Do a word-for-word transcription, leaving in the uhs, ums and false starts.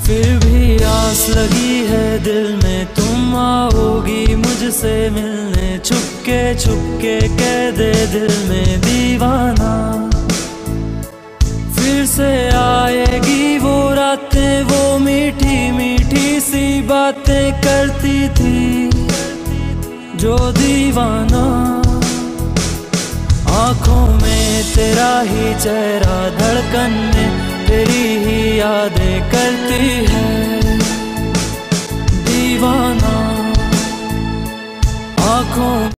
फिर भी आस लगी है दिल में, तुम आओगी मुझसे मिलने। छुपके छुपके कह दे दिल में दीवाना, फिर से आएगी वो रातें, वो मीठी मीठी सी बातें करती थी जो दीवाना। आँखों में तेरा ही चेहरा, धड़कन में तेरी ही यादें करती है दीवाना। आँखों